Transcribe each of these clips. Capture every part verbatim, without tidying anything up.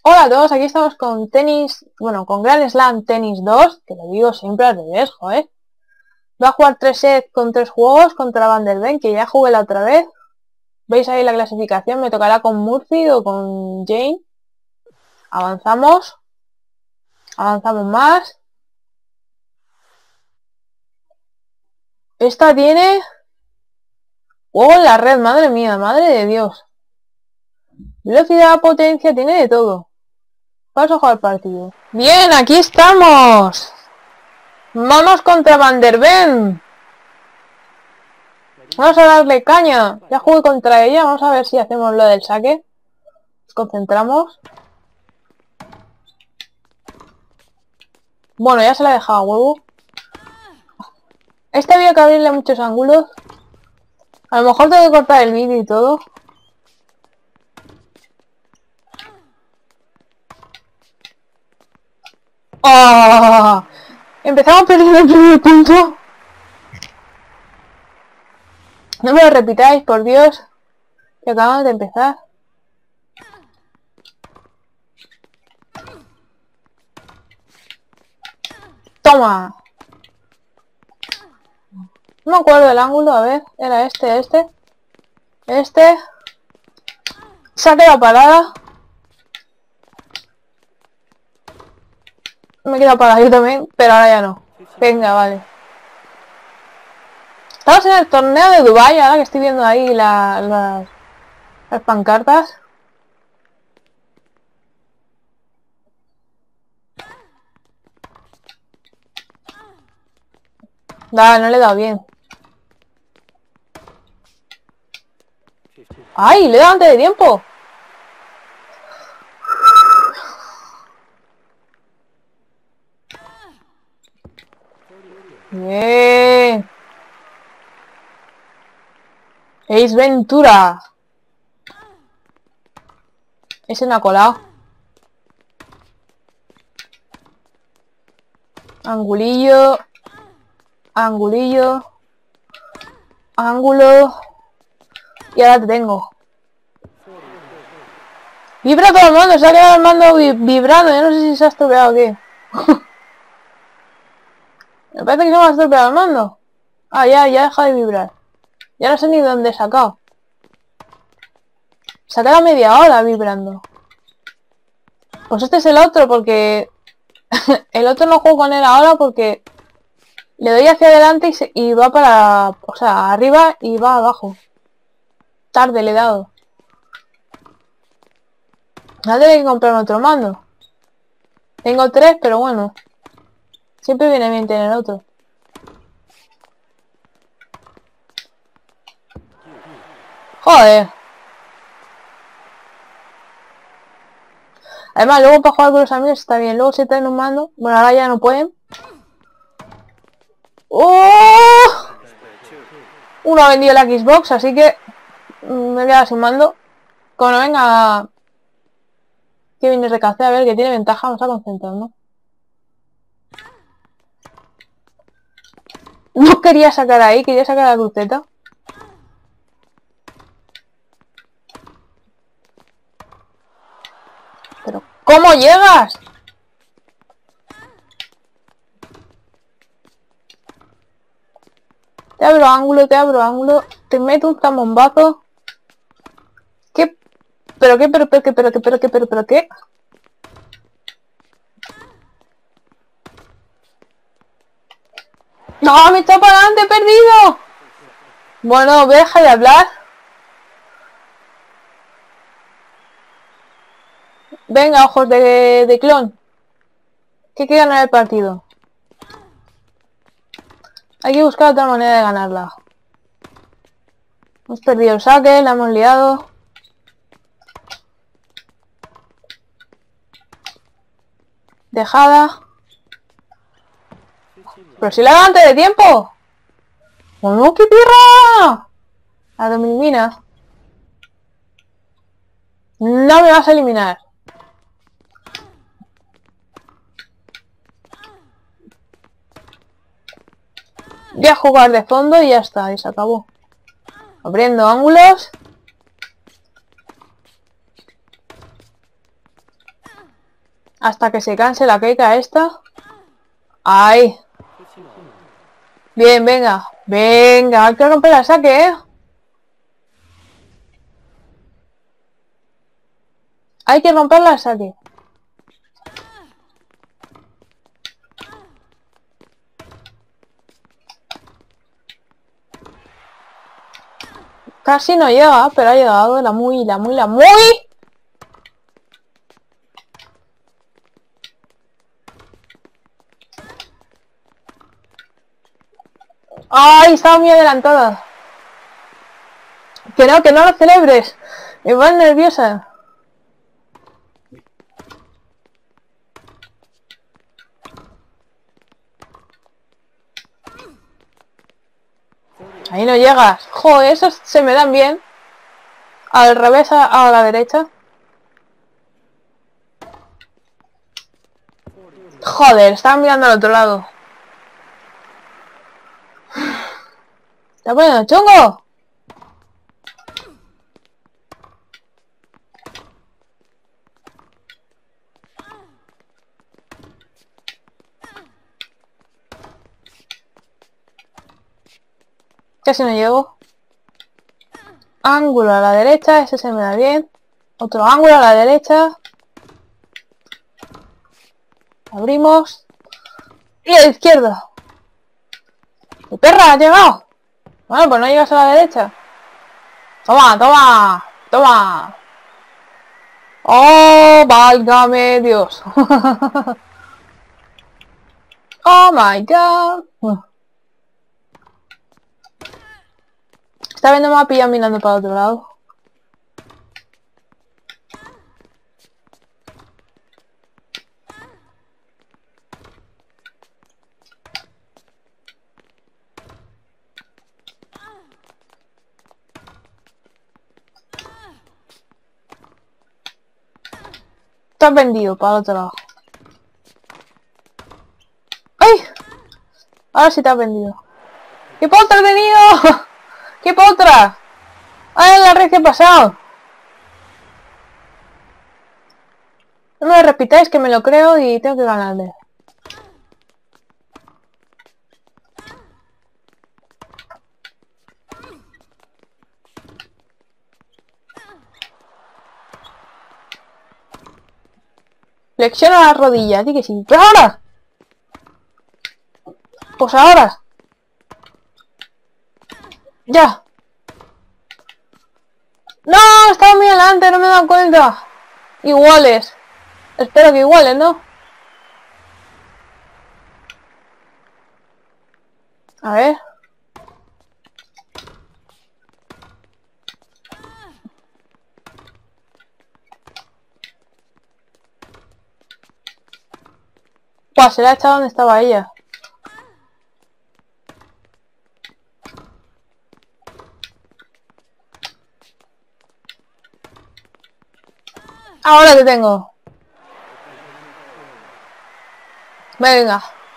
Hola a todos, aquí estamos con tenis, bueno, con Grand Slam Tennis dos, que lo digo siempre al revés, joder. Voy a jugar tres sets con tres juegos contra Van der Ven, que ya jugué la otra vez. Veis ahí la clasificación, me tocará con Murphy o con Jane. Avanzamos. Avanzamos más. Esta tiene... ¡Oh, la red! Madre mía, madre de Dios. Velocidad, potencia, tiene de todo. Vamos a jugar el partido. Bien, aquí estamos. Vamos contra Van der Ven. Vamos a darle caña. Ya jugué contra ella. Vamos a ver si hacemos lo del saque. Nos concentramos. Bueno, ya se la he dejado a huevo. Este había que abrirle muchos ángulos. A lo mejor tengo que cortar el vídeo y todo. ¡Oh! Empezamos perdiendo el primer punto. No me lo repitáis, por Dios. Que acabamos de empezar. ¡Toma! No me acuerdo del ángulo, a ver. Era este, este. Este. Saque la parada. Me he quedado parado yo también, pero ahora ya no. Venga, vale. Estamos en el torneo de Dubai, ahora que estoy viendo ahí la, la, las pancartas. Nah, no le he dado bien. ¡Ay! Le he dado antes de tiempo. Bien. Ace Ventura. Ese no ha colado. Angulillo. Angulillo. Ángulo. Y ahora te tengo. Vibra todo el mando. Se ha quedado el mando vi vibrando. Yo no sé si se ha estropeado o qué. Me parece que se me ha estropeado el mando. Ah, ya, ya deja de vibrar. Ya no sé ni dónde he sacado. Se ha quedado media hora vibrando. Pues este es el otro porque... el otro no juego con él ahora porque... le doy hacia adelante y, se... y va para... o sea, arriba y va abajo. Tarde le he dado. Ahora tengo que comprarme otro mando. Tengo tres, pero bueno. Siempre viene bien tener otro. Joder. Además, luego para jugar con los amigos está bien. Luego se traen un mando. Bueno, ahora ya no pueden. ¡Oh! Uno ha vendido la Xbox, así que... me he quedado sin mando. Como no venga... que viene de café, a ver, que tiene ventaja. Vamos a concentrarnos. No quería sacar ahí, quería sacar la cruceta. Pero, ¿cómo llegas? Te abro ángulo, te abro ángulo. Te meto un zambombazo. ¿Qué? ¿Pero qué? ¿Pero, pero qué? ¿Pero qué? ¿Pero qué? ¿Pero, pero qué? ¡No! ¡Me está para adelante! ¡He perdido! Bueno, deja de hablar. Venga, ojos de, de clon. Que hay que ganar el partido. Hay que buscar otra manera de ganarla. Hemos perdido el saque, la hemos liado. Dejada. Pero si la hago antes de tiempo. ¡Oh no, qué pirra! La domina. No me vas a eliminar. Voy a jugar de fondo y ya está, y se acabó. Abriendo ángulos. Hasta que se canse la queca esta. ¡Ay! Bien, venga. Venga, hay que romper el saque, ¿eh? Hay que romperla al saque. Casi no llega, pero ha llegado la muy, la muy, la muy... ¡Ay! Estaba muy adelantada. Que no, que no lo celebres. Me voy nerviosa. Ahí no llegas. Joder, esos se me dan bien. Al revés, a, a la derecha. Joder, estaba mirando al otro lado. ¿Está poniendo chungo? Casi no llego. Ángulo a la derecha, ese se me da bien. Otro ángulo a la derecha. Abrimos. Y a la izquierda. ¡Mi perra! ¡Ha llegado! Bueno, pues no llegas a la derecha. Toma, toma, toma. Oh, válgame Dios. Oh my god. Está viendo me ha pillado mirando para otro lado. Estás vendido para el otro lado. ¡Ay! Ahora sí te has vendido. ¡Qué potra he tenido! ¡Qué potra! ¡Ay, la red que he pasado! No me repitáis que me lo creo y tengo que ganarle. Flexiona las rodillas, di que sí. ¡Pero ahora! Pues ahora. ¡Ya! ¡No! Estaba muy adelante, no me he dado cuenta. Iguales. Espero que iguales, ¿no? A ver. Pues se la ha echado donde estaba ella. Ahora te tengo. Venga.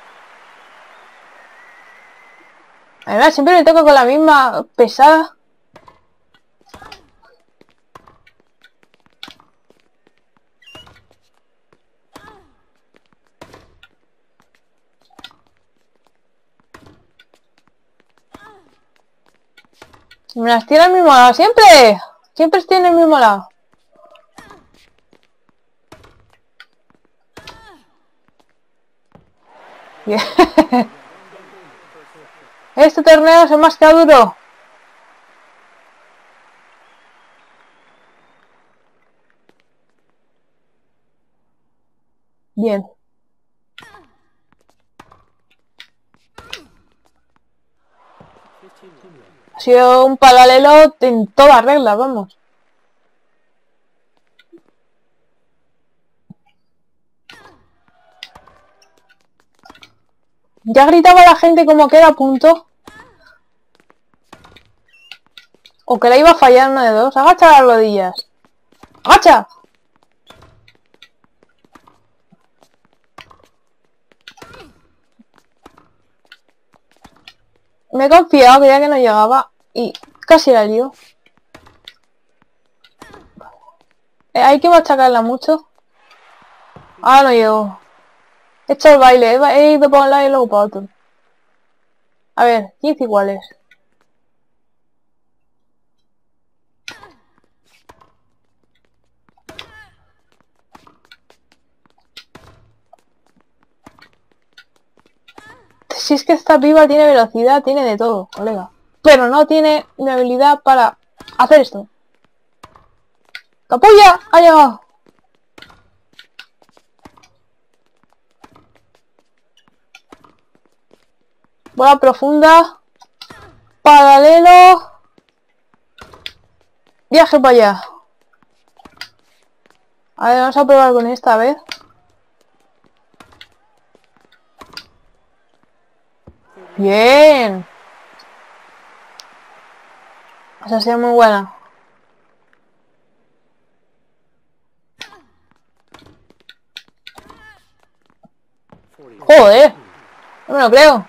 Además, siempre me toco con la misma pesada. Me las tiene al mismo lado, siempre. Siempre estoy en el mismo lado. Bien. Este torneo es el más que duro. Bien. Ha sido un paralelo en todas reglas, vamos. Ya gritaba la gente como que era a punto. O que la iba a fallar una de dos. Agacha las rodillas. ¡Agacha! Me he confiado, creía que no llegaba. Y casi la lío. Eh, hay que machacarla mucho. Ah, no llego. He hecho el baile, he, he ido para un lado y luego para otro. A ver, quince iguales. Si es que esta piba tiene velocidad, tiene de todo, colega. Pero no tiene mi habilidad para hacer esto. ¡Capulla! ¡Ha llegado! Bola profunda. Paralelo. Viaje para allá. A ver, vamos a probar con esta vez. Bien. Esa sería muy buena. Joder. No me lo creo.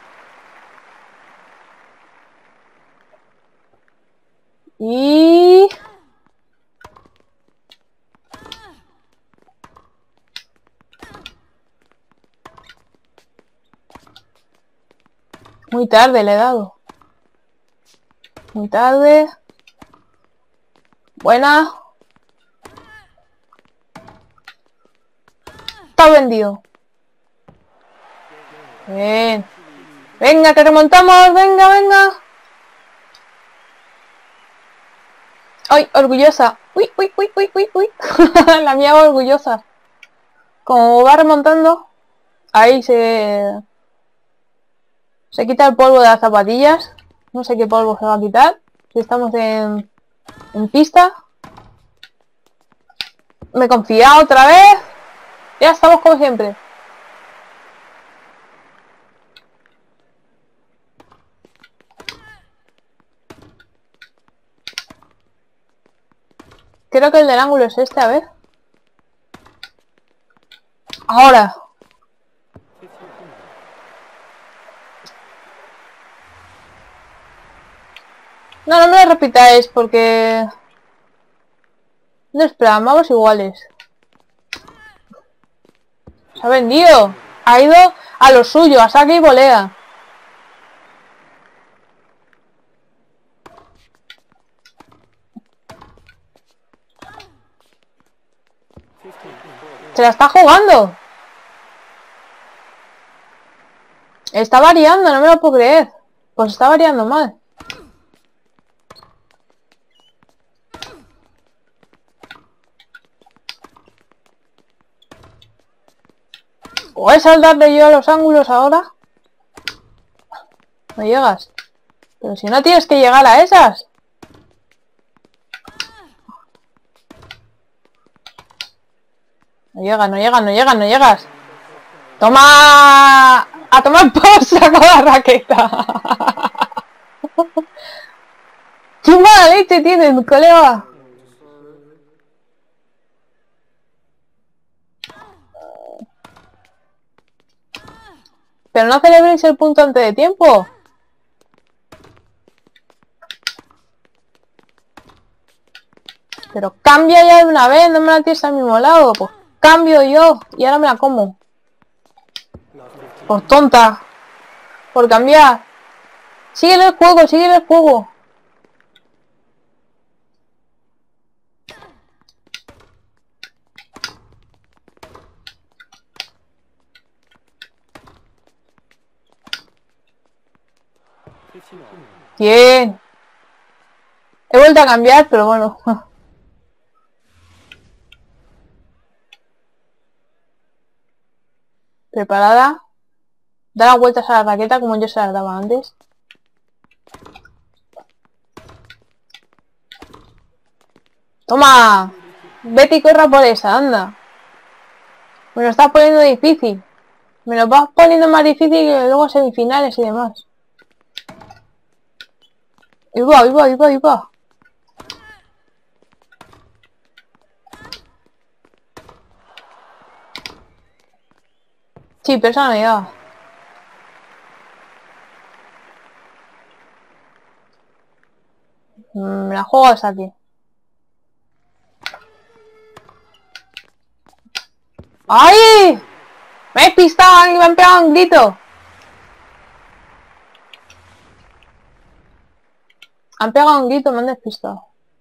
Y... muy tarde le he dado. Muy tarde. Buena. Está vendido. Bien. Venga, que remontamos. Venga, venga. ¡Ay, orgullosa! ¡Uy, uy, uy, uy, uy, uy! La mía va orgullosa. Como va remontando, ahí se... se quita el polvo de las zapatillas. No sé qué polvo se va a quitar. Si estamos en, en pista. Me he confiado otra vez. Ya estamos como siempre. Creo que el del ángulo es este, a ver. Ahora. No, no me lo repitáis porque... no es plan, vamos iguales. Se ha vendido. Ha ido a lo suyo, a saque y volea. Se la está jugando. Está variando, no me lo puedo creer. Pues está variando mal. ¿O es saltarle yo a los ángulos ahora? No llegas. Pero si no tienes que llegar a esas. No llegas, no llegas, no llegas, no llegas. ¡Toma! ¡A tomar por saco la raqueta! ¡Qué mala leche tienes, colega! Pero no celebréis el punto antes de tiempo. Pero cambia ya de una vez, no me la tienes al mismo lado. Pues cambio yo y ahora me la como. Por tonta. Por cambiar. Sigue el juego, sigue el juego. Bien. He vuelto a cambiar, pero bueno. Preparada. Da las vueltas a la raqueta como yo se las daba antes. ¡Toma! Vete y corra por esa, anda. Me lo estás poniendo difícil. Me lo vas poniendo más difícil que luego semifinales y demás. Ahí va, ahí va, ahí va, ahí va. Sí, pero esa no llega. Me la juego hasta aquí. ¡Ay! ¡Me he despistado! ¡Me han pegado un grito! Han pegado un grito, me han despistado.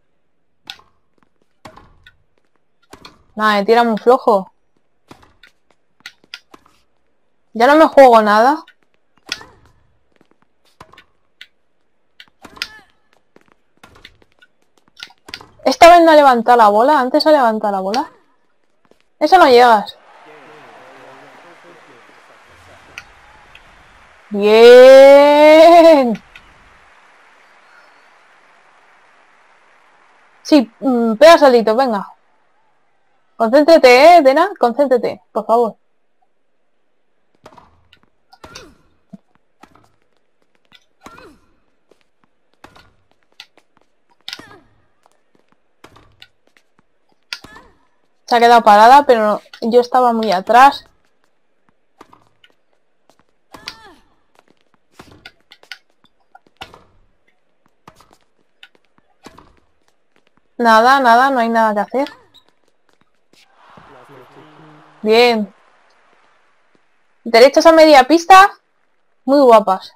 Nada, me tira muy flojo. Ya no me juego nada. Esta vez no ha levantado la bola. Antes ha levantado la bola. Eso no llegas. Bien. Sí, mmm, pega salito, venga. Concéntrate, eh, Dena. Concéntrate, por favor. Se ha quedado parada, pero yo estaba muy atrás. Nada, nada, no hay nada que hacer. Bien. Derechas a media pista. Muy guapas.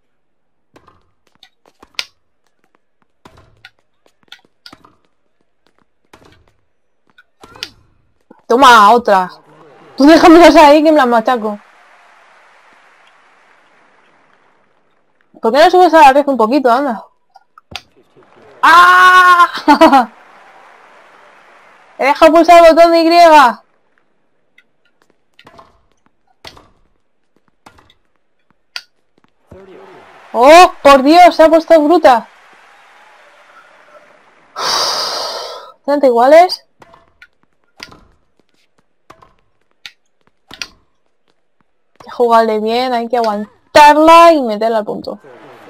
Toma, otra. Tú déjamelas ahí que me las machaco. ¿Por qué no subes a la red un poquito, anda? ¡Ah! He dejado pulsar el botón de Y. ¡Oh, por Dios! Se ha puesto bruta. ¿treinta iguales? Hay que jugarle bien, hay que aguantarla y meterla al punto.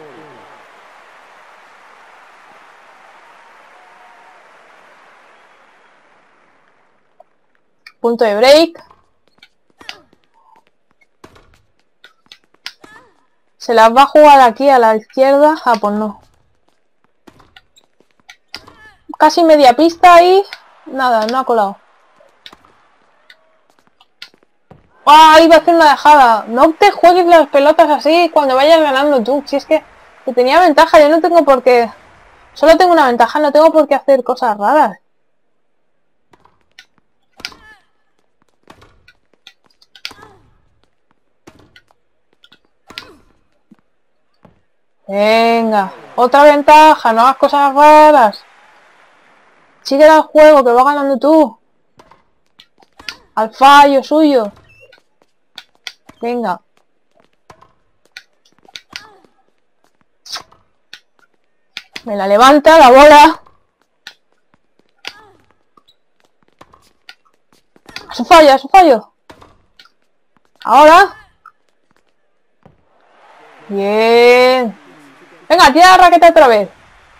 Punto de break. ¿Se las va a jugar aquí a la izquierda? Ah, pues no. Casi media pista y... nada, no ha colado. ¡Ah! Iba a hacer una dejada. No te juegues las pelotas así cuando vayas ganando tú. Si es que, que tenía ventaja, yo no tengo por qué... Solo tengo una ventaja, no tengo por qué hacer cosas raras. Venga, otra ventaja, no hagas cosas raras. Sigue el juego, que va ganando tú. Al fallo suyo. Venga. Me la levanta la bola. A su fallo, a su fallo. Ahora. Bien. Venga, tira la raqueta otra vez.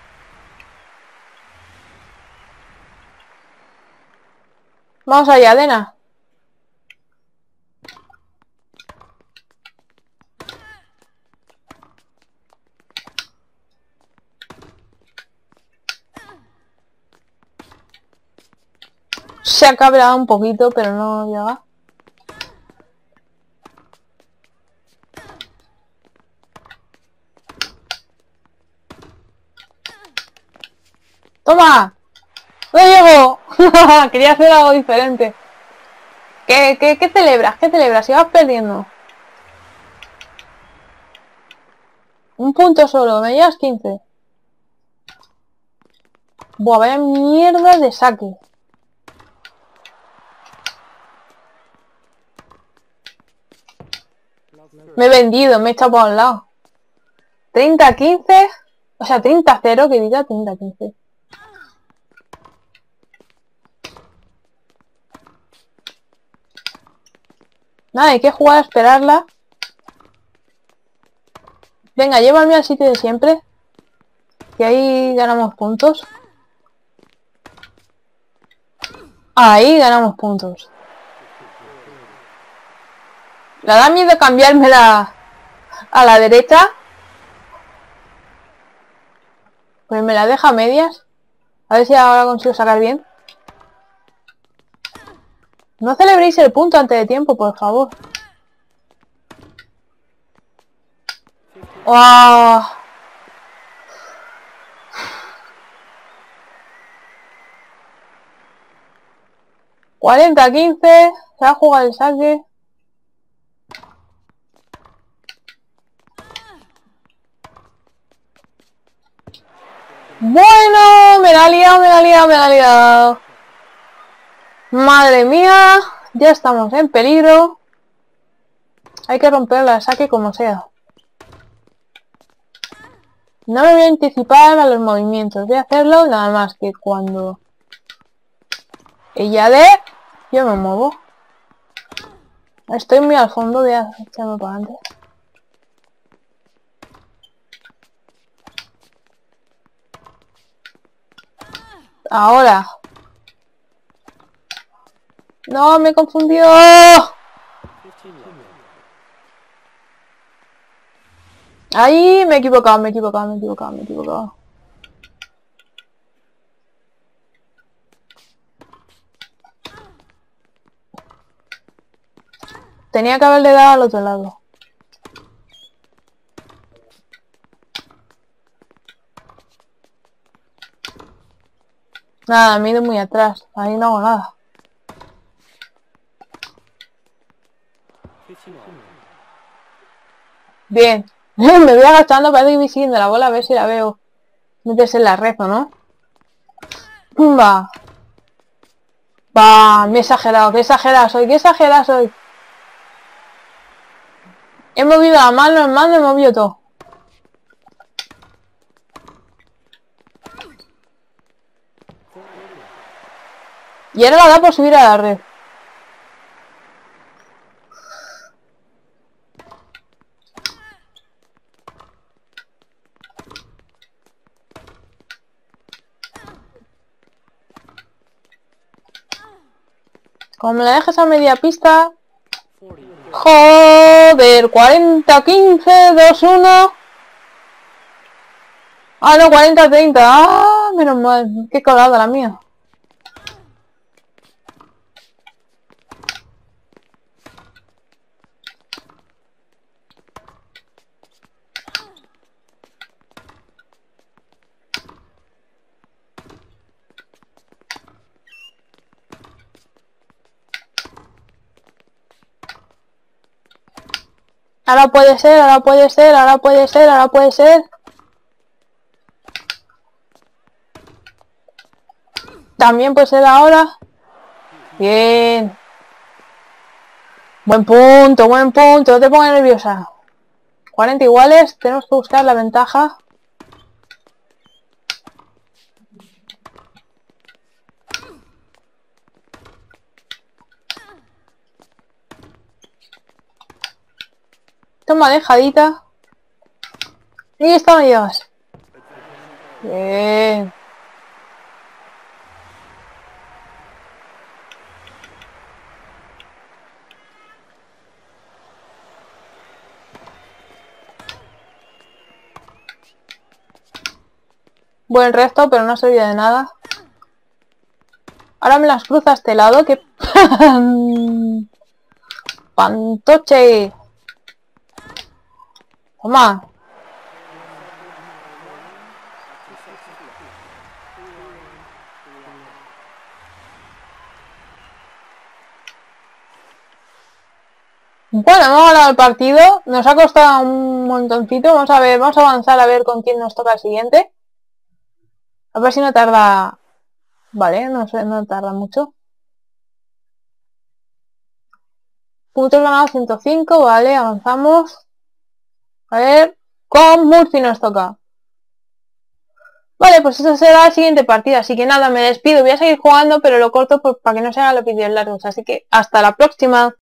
Vamos allá, Dena. Se ha cabreado un poquito, pero no llega. ¡Toma! ¡No llego! Quería hacer algo diferente. ¿Qué, qué, qué celebras? ¿Qué celebras? Si vas perdiendo. Un punto solo, me llevas quince. Buah, vaya mierda de saque. Me he vendido, me he echado por un lado. treinta a quince. O sea, treinta a cero, que diga treinta a quince. Nada, hay que jugar a esperarla. Venga, llévame al sitio de siempre. Que ahí ganamos puntos. Ahí ganamos puntos. ¿Le da miedo cambiármela a la derecha? Pues me la deja a medias. A ver si ahora consigo sacar bien. No celebréis el punto antes de tiempo, por favor. ¡Wow! cuarenta a quince. Se va a jugar el saque. Bueno, me la ha liado, me la ha liado, me la ha liado. Madre mía, ya estamos en peligro. Hay que romperla el saque como sea. No me voy a anticipar a los movimientos. Voy a hacerlo nada más que cuando ella dé, yo me muevo. Estoy muy al fondo, voy a echarme para adelante. Ahora. No, me confundió. Ahí me he equivocado, me he equivocado, me he equivocado, me he equivocado. Tenía que haberle dado al otro lado. Nada, me he ido muy atrás. Ahí no hago nada. Bien. Me voy agachando para ir siguiendo la bola a ver si la veo. Metes en la red o no. Va. Va, me he exagerado. Qué exagerada soy, qué exagerada soy. He movido la mano, en mano he movido todo. Y ahora la da por subir a la red. Como me la dejes a media pista. Joder, cuarenta quince, dos uno. Ah, no, cuarenta treinta. Ah, menos mal. Qué colada la mía. Ahora puede ser, ahora puede ser, ahora puede ser, ahora puede ser. También puede ser ahora. Bien. Buen punto, buen punto. No te pongas nerviosa. cuarenta iguales. Tenemos que buscar la ventaja. Toma dejadita. Y esta me llevas. Bien. Buen resto, pero no ha servido de nada. Ahora me las cruza a este lado, que... ¡Pantoche! Toma. Bueno, hemos ganado el partido. Nos ha costado un montoncito. Vamos a ver, vamos a avanzar a ver con quién nos toca el siguiente. A ver si no tarda... Vale, no sé, no tarda mucho. Puntos ganados ciento cinco, vale, avanzamos. A ver, con Murphy nos toca. Vale, pues eso será el siguiente partido. Así que nada, me despido. Voy a seguir jugando, pero lo corto pues, para que no se hagan los vídeos largos. Así que hasta la próxima.